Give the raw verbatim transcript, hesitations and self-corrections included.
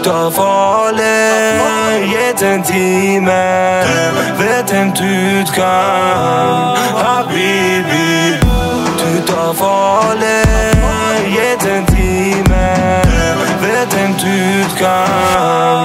tar farlig, gitt en time. Vet en utgang, habibi. Du tar farlig, gitt en time. Vet en utgang.